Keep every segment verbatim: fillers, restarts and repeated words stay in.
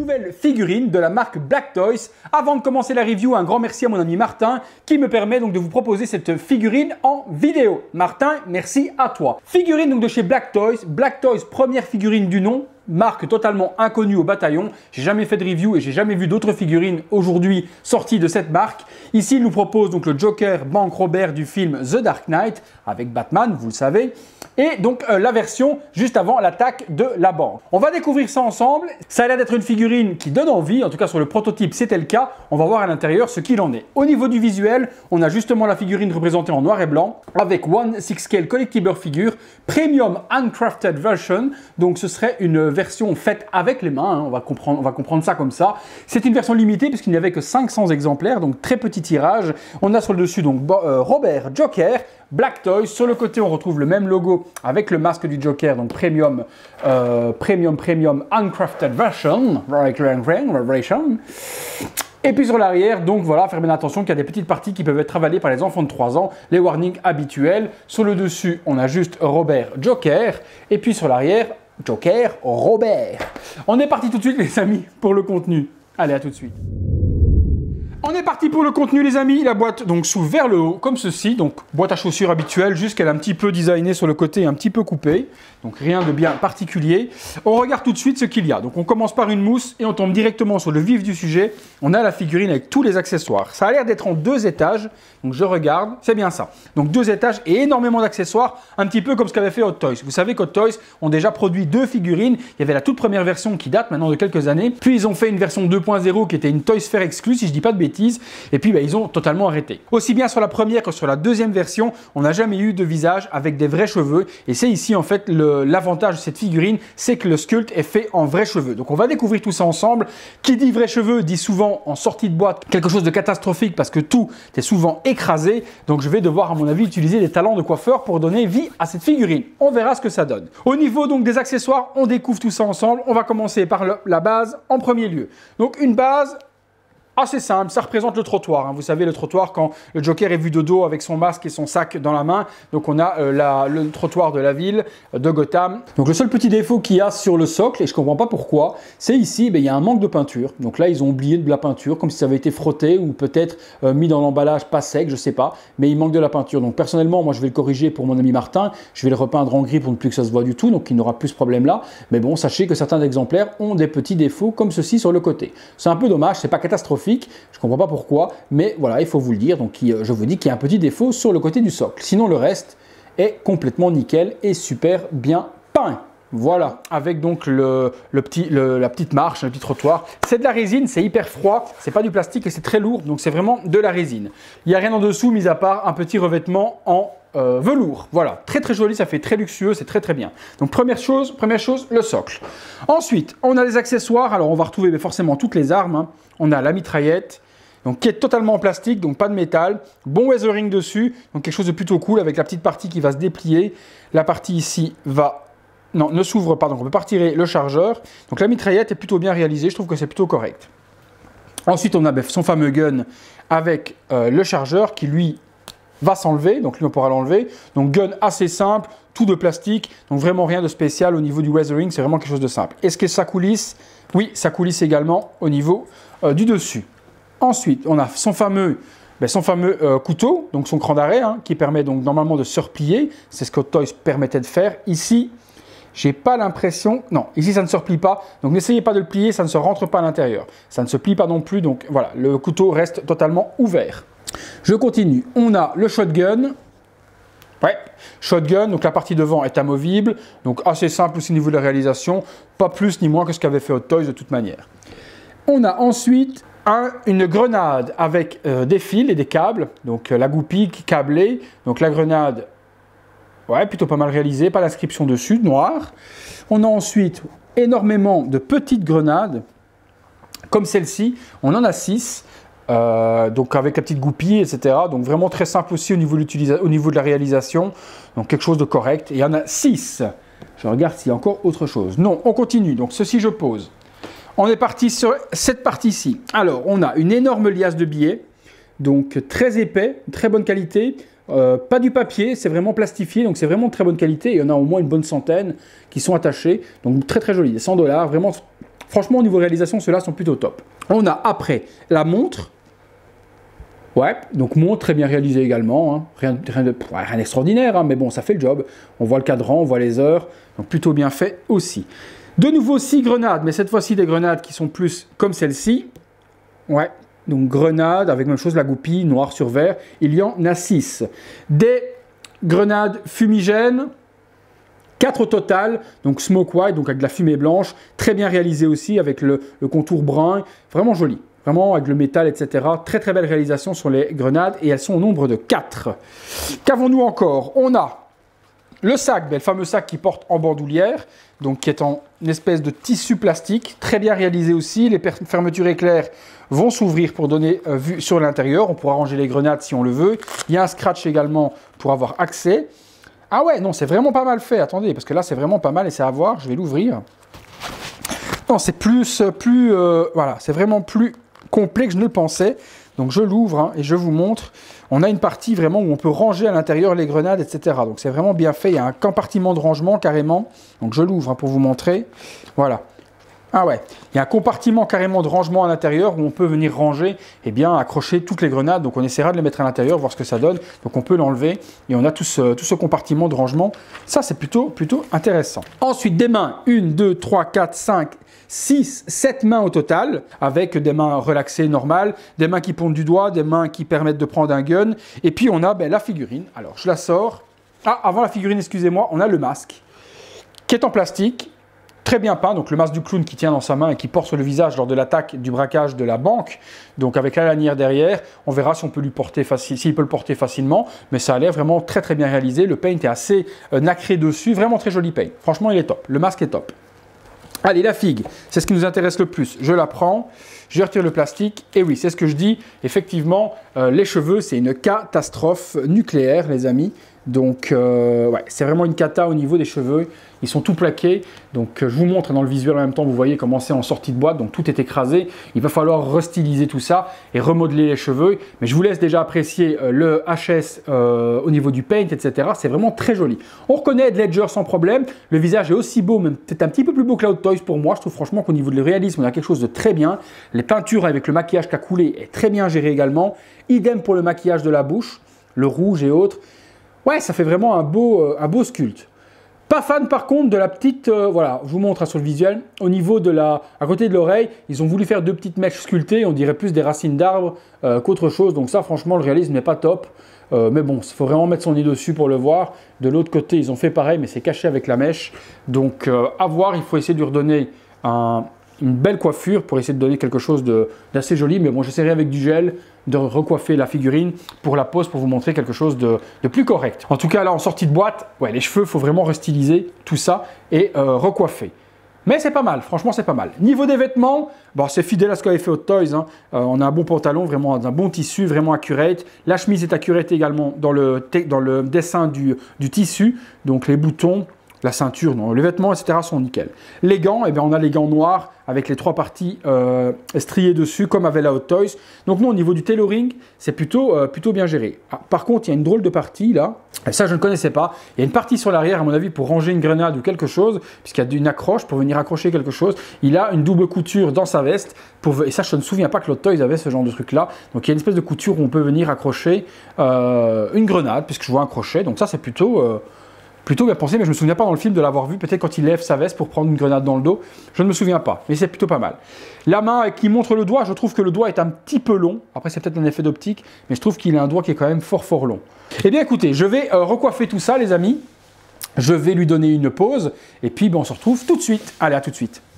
nouvelle figurine de la marque Black Toys. Avant de commencer la review, un grand merci à mon ami Martin qui me permet donc de vous proposer cette figurine en vidéo. Martin, merci à toi. Figurine donc de chez Black Toys. Black Toys, première figurine du nom. Marque totalement inconnue au bataillon. J'ai jamais fait de review et j'ai jamais vu d'autres figurines aujourd'hui sorties de cette marque. Ici, il nous propose donc le Joker Bank Robert du film The Dark Knight avec Batman, vous le savez. Et donc euh, la version juste avant l'attaque de la banque. On va découvrir ça ensemble. Ça a l'air d'être une figurine qui donne envie, en tout cas sur le prototype c'était le cas. On va voir à l'intérieur ce qu'il en est. Au niveau du visuel, on a justement la figurine représentée en noir et blanc avec One Six Scale Collectible Figure Premium Handcrafted Version. Donc ce serait une version faite avec les mains, hein. on, va comprendre, on va comprendre ça comme ça. C'est une version limitée puisqu'il n'y avait que cinq cents exemplaires, donc très petit tirage. On a sur le dessus donc euh, Robert Joker, Black Toys. Sur le côté, on retrouve le même logo avec le masque du Joker, donc Premium, euh, Premium, Premium Handcrafted Version. Et puis sur l'arrière, donc voilà, faire bien attention qu'il y a des petites parties qui peuvent être avalées par les enfants de trois ans, les warnings habituels. Sur le dessus, on a juste Robert Joker. Et puis sur l'arrière, Joker Robert. On est parti tout de suite les amis pour le contenu. Allez, à tout de suite. On est parti pour le contenu les amis, la boîte donc s'ouvre vers le haut comme ceci, donc boîte à chaussures habituelle, juste qu'elle est un petit peu designée sur le côté et un petit peu coupée, donc rien de bien particulier. On regarde tout de suite ce qu'il y a, donc on commence par une mousse et on tombe directement sur le vif du sujet. On a la figurine avec tous les accessoires, ça a l'air d'être en deux étages, donc je regarde, c'est bien ça. Donc deux étages et énormément d'accessoires, un petit peu comme ce qu'avait fait Hot Toys. Vous savez qu'Hot Toys ont déjà produit deux figurines, il y avait la toute première version qui date maintenant de quelques années, puis ils ont fait une version deux point zéro qui était une Toys Fair exclue si je dis pas de bêtises. Et puis bah, ils ont totalement arrêté. Aussi bien sur la première que sur la deuxième version, on n'a jamais eu de visage avec des vrais cheveux. Et c'est ici en fait l'avantage de cette figurine, c'est que le sculpt est fait en vrais cheveux. Donc on va découvrir tout ça ensemble. Qui dit vrais cheveux dit souvent en sortie de boîte quelque chose de catastrophique parce que tout est souvent écrasé. Donc je vais devoir à mon avis utiliser des talents de coiffeur pour donner vie à cette figurine. On verra ce que ça donne. Au niveau donc des accessoires, on découvre tout ça ensemble. On va commencer par le, la base en premier lieu. Donc une base assez simple, ça représente le trottoir. Hein. Vous savez, le trottoir, quand le Joker est vu de dos avec son masque et son sac dans la main. Donc, on a euh, la, le trottoir de la ville euh, de Gotham. Donc, le seul petit défaut qu'il y a sur le socle, et je ne comprends pas pourquoi, c'est ici, ben, il y a un manque de peinture. Donc là, ils ont oublié de la peinture, comme si ça avait été frotté ou peut-être euh, mis dans l'emballage pas sec, je ne sais pas. Mais il manque de la peinture. Donc, personnellement, moi, je vais le corriger pour mon ami Martin. Je vais le repeindre en gris pour ne plus que ça se voit du tout. Donc, il n'aura plus ce problème-là. Mais bon, sachez que certains exemplaires ont des petits défauts comme ceci sur le côté. C'est un peu dommage, c'est pas catastrophique. Je ne comprends pas pourquoi, mais voilà, il faut vous le dire. Donc, je vous dis qu'il y a un petit défaut sur le côté du socle. Sinon, le reste est complètement nickel et super bien peint. Voilà, avec donc le, le petit, le, la petite marche, le petit trottoir. C'est de la résine, c'est hyper froid, c'est pas du plastique et c'est très lourd, donc c'est vraiment de la résine. Il n'y a rien en dessous, mis à part un petit revêtement en euh, velours. Voilà, très très joli, ça fait très luxueux, c'est très très bien. Donc première chose, première chose, le socle. Ensuite, on a les accessoires. Alors on va retrouver forcément toutes les armes. Hein. On a la mitraillette, donc qui est totalement en plastique, donc pas de métal. Bon weathering dessus, donc quelque chose de plutôt cool avec la petite partie qui va se déplier. La partie ici va... Non, ne s'ouvre pas, donc on peut pas retirer le chargeur. Donc la mitraillette est plutôt bien réalisée, je trouve que c'est plutôt correct. Ensuite, on a ben, son fameux gun avec euh, le chargeur qui lui va s'enlever, donc lui on pourra l'enlever. Donc gun assez simple, tout de plastique, donc vraiment rien de spécial au niveau du weathering, c'est vraiment quelque chose de simple. Est-ce que ça coulisse? Oui, ça coulisse également au niveau euh, du dessus. Ensuite, on a son fameux... Ben, son fameux euh, couteau, donc son cran d'arrêt, hein, qui permet donc normalement de se replier. C'est ce que Toys permettait de faire. Ici, j'ai pas l'impression... Non, ici ça ne se replie pas. Donc n'essayez pas de le plier, ça ne se rentre pas à l'intérieur. Ça ne se plie pas non plus, donc voilà, le couteau reste totalement ouvert. Je continue. On a le shotgun. Ouais, shotgun, donc la partie devant est amovible. Donc assez simple aussi au niveau de la réalisation. Pas plus ni moins que ce qu'avait fait Hot Toys de toute manière. On a ensuite... Un, une grenade avec euh, des fils et des câbles, donc euh, la goupille câblée, donc la grenade, ouais, plutôt pas mal réalisée, pas d'inscription dessus, noir. On a ensuite énormément de petites grenades, comme celle-ci, on en a six, euh, donc avec la petite goupille, et cetera. Donc vraiment très simple aussi au niveau, au niveau de la réalisation, donc quelque chose de correct. Et il y en a six. Je regarde s'il y a encore autre chose. Non, on continue, donc ceci je pose. On est parti sur cette partie-ci. Alors, on a une énorme liasse de billets, donc très épais, très bonne qualité. Euh, pas du papier, c'est vraiment plastifié, donc c'est vraiment de très bonne qualité. Il y en a au moins une bonne centaine qui sont attachés, donc très très joli. cent dollars, vraiment Franchement, au niveau réalisation, ceux-là sont plutôt top. On a après la montre. Ouais, donc montre très bien réalisée également. Hein. Rien, rien de ouais, rien d'extraordinaire, hein, mais bon, ça fait le job. On voit le cadran, on voit les heures. Donc plutôt bien fait aussi. De nouveau, six grenades, mais cette fois-ci des grenades qui sont plus comme celle-ci. Ouais, donc grenades avec même chose, la goupille, noir sur vert. Il y en a six. Des grenades fumigènes. quatre au total, donc smoke white, donc avec de la fumée blanche, très bien réalisé aussi avec le, le contour brun, vraiment joli, vraiment avec le métal, et cetera. Très très belle réalisation sur les grenades et elles sont au nombre de quatre. Qu'avons-nous encore? On a le sac, ben, le fameux sac qui porte en bandoulière, donc qui est en une espèce de tissu plastique, très bien réalisé aussi. Les fermetures éclairs vont s'ouvrir pour donner euh, vue sur l'intérieur. On pourra ranger les grenades si on le veut. Il y a un scratch également pour avoir accès. Ah ouais, non, c'est vraiment pas mal fait. Attendez, parce que là, c'est vraiment pas mal et c'est à voir. Je vais l'ouvrir. Non, c'est plus, plus, euh, voilà, c'est vraiment plus complet que je ne le pensais. Donc, je l'ouvre hein, et je vous montre. On a une partie vraiment où on peut ranger à l'intérieur les grenades, et cetera. Donc, c'est vraiment bien fait. Il y a un compartiment de rangement carrément. Donc, je l'ouvre hein, pour vous montrer. Voilà. Ah ouais, il y a un compartiment carrément de rangement à l'intérieur où on peut venir ranger et bien accrocher toutes les grenades. Donc on essaiera de les mettre à l'intérieur, voir ce que ça donne. Donc on peut l'enlever et on a tout ce, tout ce compartiment de rangement. Ça c'est plutôt, plutôt intéressant. Ensuite des mains, une, deux, trois, quatre, cinq, six, sept mains au total, avec des mains relaxées normales, des mains qui pointent du doigt, des mains qui permettent de prendre un gun. Et puis on a ben, la figurine. Alors je la sors. Ah, avant la figurine, excusez-moi, on a le masque qui est en plastique. Très bien peint, donc le masque du clown qui tient dans sa main et qui porte sur le visage lors de l'attaque du braquage de la banque, donc avec la lanière derrière, on verra si on peut lui porter facile, s'il peut le porter facilement, mais ça a l'air vraiment très très bien réalisé, le paint est assez euh, nacré dessus, vraiment très joli paint, franchement il est top, le masque est top. Allez, la figue, c'est ce qui nous intéresse le plus, je la prends, je retire le plastique, et oui, c'est ce que je dis, effectivement, euh, les cheveux c'est une catastrophe nucléaire les amis, donc euh, ouais, c'est vraiment une cata au niveau des cheveux, ils sont tout plaqués, donc euh, je vous montre dans le visuel en même temps, vous voyez comment c'est en sortie de boîte, donc tout est écrasé, il va falloir restyliser tout ça et remodeler les cheveux, mais je vous laisse déjà apprécier euh, le H S euh, au niveau du paint, et cetera. C'est vraiment très joli. On reconnaît Heath Ledger sans problème, le visage est aussi beau, même peut-être un petit peu plus beau que Hot Toys pour moi, je trouve franchement qu'au niveau du réalisme, on a quelque chose de très bien, les peintures avec le maquillage qui a coulé est très bien géré également, idem pour le maquillage de la bouche, le rouge et autres. Ouais, ça fait vraiment un beau, euh, un beau sculpte. Pas fan par contre de la petite, euh, voilà, je vous montre hein, sur le visuel, au niveau de la, à côté de l'oreille, ils ont voulu faire deux petites mèches sculptées, on dirait plus des racines d'arbres euh, qu'autre chose, donc ça franchement le réalisme n'est pas top, euh, mais bon, il faut vraiment mettre son nez dessus pour le voir. De l'autre côté, ils ont fait pareil, mais c'est caché avec la mèche, donc euh, à voir, il faut essayer de lui redonner un... une belle coiffure pour essayer de donner quelque chose d'assez joli, mais bon, j'essaierai avec du gel de recoiffer la figurine pour la pose pour vous montrer quelque chose de, de plus correct. En tout cas, là, en sortie de boîte, ouais, les cheveux, il faut vraiment restyliser tout ça et euh, recoiffer. Mais c'est pas mal, franchement, c'est pas mal. Niveau des vêtements, bon, c'est fidèle à ce qu'avait fait Hot Toys. Hein. Euh, on a un bon pantalon, vraiment un bon tissu, vraiment accurate. La chemise est accurate également dans le, dans le dessin du, du tissu, donc les boutons, la ceinture, non, les vêtements, et cetera sont nickel. Les gants, eh bien, on a les gants noirs avec les trois parties euh, striées dessus, comme avait la Hot Toys. Donc nous, au niveau du tailoring, c'est plutôt, euh, plutôt bien géré. Ah, par contre, il y a une drôle de partie là, et ça je ne connaissais pas. Il y a une partie sur l'arrière, à mon avis, pour ranger une grenade ou quelque chose, puisqu'il y a une accroche pour venir accrocher quelque chose. Il a une double couture dans sa veste, pour, et ça je ne me souviens pas que l'Hot Toys avait ce genre de truc là. Donc il y a une espèce de couture où on peut venir accrocher euh, une grenade, puisque je vois un crochet. Donc ça c'est plutôt... Euh, Plutôt bien pensé, mais je ne me souviens pas dans le film de l'avoir vu, peut-être quand il lève sa veste pour prendre une grenade dans le dos. Je ne me souviens pas, mais c'est plutôt pas mal. La main qui montre le doigt, je trouve que le doigt est un petit peu long. Après, c'est peut-être un effet d'optique, mais je trouve qu'il a un doigt qui est quand même fort fort long. Eh bien écoutez, je vais euh, recoiffer tout ça les amis. Je vais lui donner une pause, et puis ben, on se retrouve tout de suite. Allez, à tout de suite.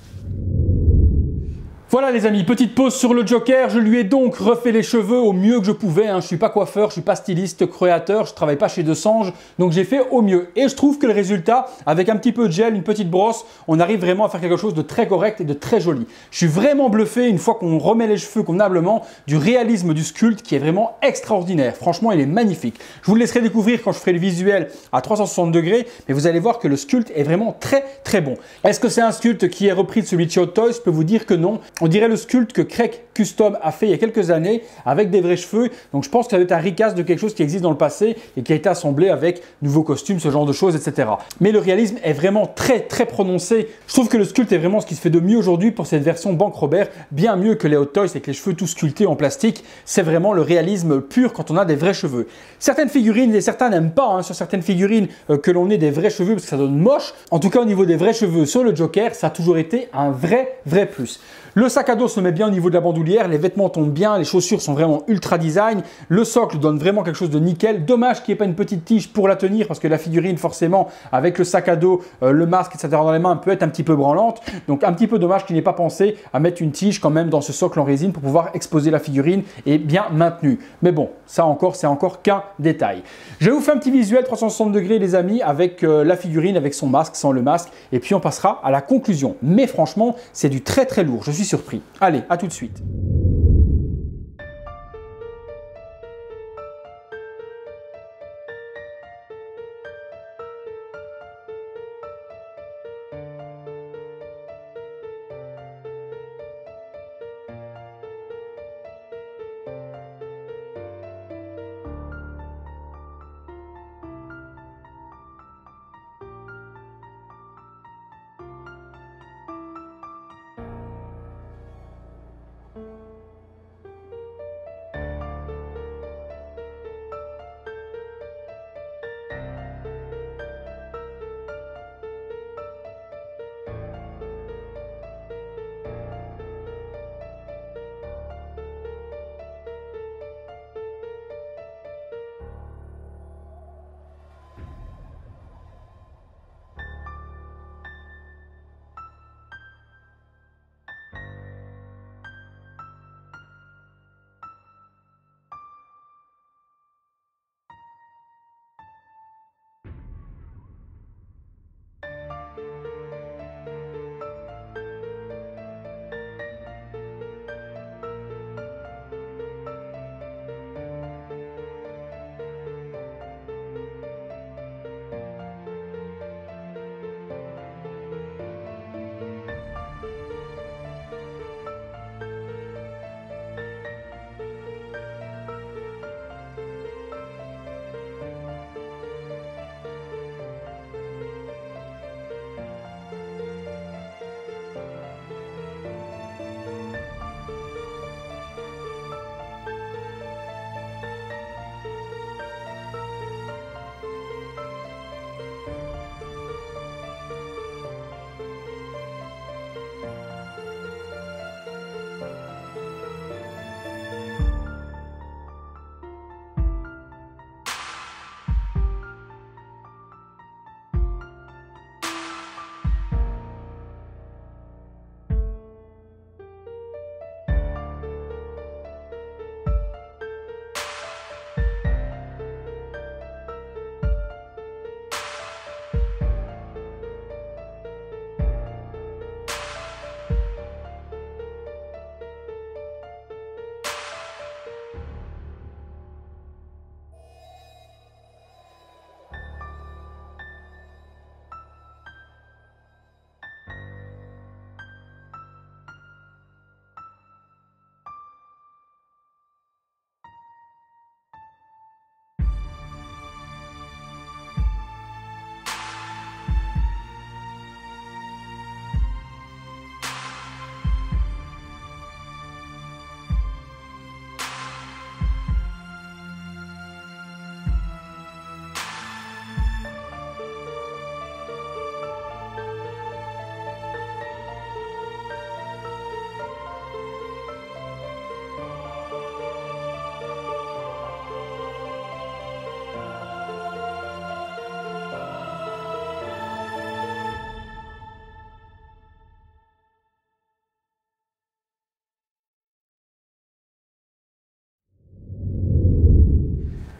Voilà les amis, petite pause sur le Joker, je lui ai donc refait les cheveux au mieux que je pouvais, hein. Je ne suis pas coiffeur, je ne suis pas styliste, créateur, je ne travaille pas chez Desange, donc j'ai fait au mieux. Et je trouve que le résultat, avec un petit peu de gel, une petite brosse, on arrive vraiment à faire quelque chose de très correct et de très joli. Je suis vraiment bluffé une fois qu'on remet les cheveux convenablement du réalisme du sculpte qui est vraiment extraordinaire. Franchement, il est magnifique. Je vous le laisserai découvrir quand je ferai le visuel à trois cent soixante degrés, mais vous allez voir que le sculpte est vraiment très très bon. Est-ce que c'est un sculpte qui est repris de celui de chez Hot Toys? Je peux vous dire que non. On dirait le sculpte que Craig Custom a fait il y a quelques années avec des vrais cheveux. Donc je pense que ça doit être un recast de quelque chose qui existe dans le passé et qui a été assemblé avec nouveaux costumes, ce genre de choses, et cetera. Mais le réalisme est vraiment très très prononcé. Je trouve que le sculpte est vraiment ce qui se fait de mieux aujourd'hui pour cette version Banque Robert, bien mieux que les Hot Toys avec les cheveux tout sculptés en plastique. C'est vraiment le réalisme pur quand on a des vrais cheveux. Certaines figurines, et certains n'aiment pas hein, sur certaines figurines euh, que l'on ait des vrais cheveux parce que ça donne moche. En tout cas au niveau des vrais cheveux sur le Joker, ça a toujours été un vrai vrai plus. Le sac à dos se met bien au niveau de la bandoulière, les vêtements tombent bien, les chaussures sont vraiment ultra design, le socle donne vraiment quelque chose de nickel. Dommage qu'il n'y ait pas une petite tige pour la tenir parce que la figurine forcément avec le sac à dos, euh, le masque, et cetera dans les mains peut être un petit peu branlante. Donc un petit peu dommage qu'il n'ait pas pensé à mettre une tige quand même dans ce socle en résine pour pouvoir exposer la figurine et bien maintenue. Mais bon, ça encore, c'est encore qu'un détail. Je vous fais un petit visuel trois cent soixante degrés les amis avec euh, la figurine, avec son masque, sans le masque et puis on passera à la conclusion. Mais franchement, c'est du très très lourd, je suis surpris. Allez, à tout de suite.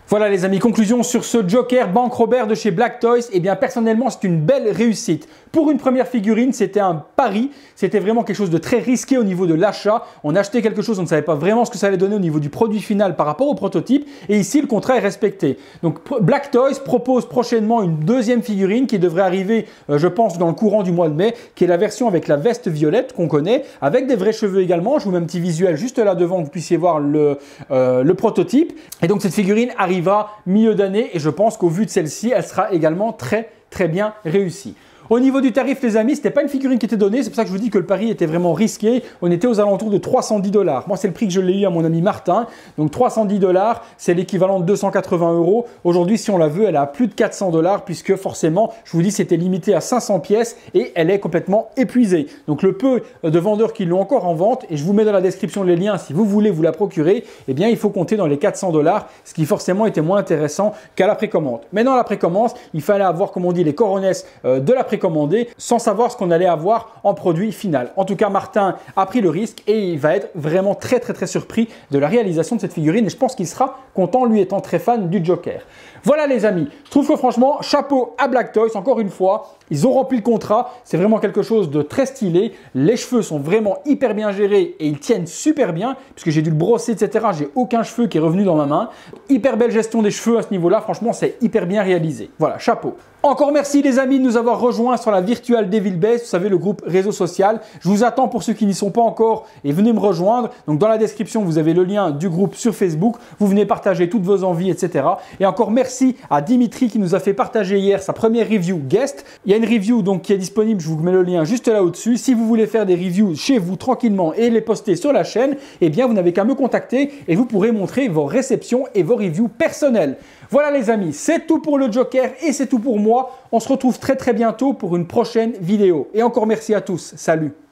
Voilà les amis, conclusion sur ce Joker Bank Robert de chez Black Toys. Eh bien personnellement c'est une belle réussite. Pour une première figurine, c'était un pari, c'était vraiment quelque chose de très risqué au niveau de l'achat. On achetait quelque chose, on ne savait pas vraiment ce que ça allait donner au niveau du produit final par rapport au prototype. Et ici le contrat est respecté. Donc Black Toys propose prochainement une deuxième figurine qui devrait arriver, euh, je pense, dans le courant du mois de mai, qui est la version avec la veste violette qu'on connaît, avec des vrais cheveux également. Je vous mets un petit visuel juste là devant que vous puissiez voir le, euh, le prototype. Et donc cette figurine arrive milieu d'année et je pense qu'au vu de celle-ci, elle sera également très très bien réussie. Au niveau du tarif les amis, ce n'était pas une figurine qui était donnée, c'est pour ça que je vous dis que le pari était vraiment risqué. On était aux alentours de trois cent dix dollars. Moi c'est le prix que je l'ai eu à mon ami Martin. Donc trois cent dix dollars, c'est l'équivalent de deux cent quatre-vingts euros. Aujourd'hui si on la veut, elle est à plus de quatre cents dollars puisque forcément, je vous dis, c'était limité à cinq cents pièces et elle est complètement épuisée. Donc le peu de vendeurs qui l'ont encore en vente, et je vous mets dans la description les liens si vous voulez vous la procurer, eh bien il faut compter dans les quatre cents dollars, ce qui forcément était moins intéressant qu'à la précommande. Maintenant la précommande, il fallait avoir, comme on dit, les coronesses euh, de la précommande sans savoir ce qu'on allait avoir en produit final. En tout cas, Martin a pris le risque et il va être vraiment très très très surpris de la réalisation de cette figurine et je pense qu'il sera content, lui étant très fan du Joker. Voilà les amis, je trouve que franchement, chapeau à Black Toys, encore une fois, ils ont rempli le contrat, c'est vraiment quelque chose de très stylé, les cheveux sont vraiment hyper bien gérés et ils tiennent super bien, puisque j'ai dû le brosser, et cetera. J'ai aucun cheveu qui est revenu dans ma main. Hyper belle gestion des cheveux à ce niveau-là, franchement, c'est hyper bien réalisé. Voilà, chapeau. Encore merci les amis de nous avoir rejoints sur la Virtual Devil Base, vous savez, le groupe réseau social. Je vous attends pour ceux qui n'y sont pas encore et venez me rejoindre. Donc dans la description, vous avez le lien du groupe sur Facebook. Vous venez partager toutes vos envies, et cetera. Et encore merci à Dimitri qui nous a fait partager hier sa première review guest. Il y a une review donc qui est disponible, je vous mets le lien juste là au-dessus. Si vous voulez faire des reviews chez vous tranquillement et les poster sur la chaîne, eh bien vous n'avez qu'à me contacter et vous pourrez montrer vos réceptions et vos reviews personnelles. Voilà les amis, c'est tout pour le Joker et c'est tout pour moi. On se retrouve très très bientôt pour une prochaine vidéo. Et encore merci à tous. Salut!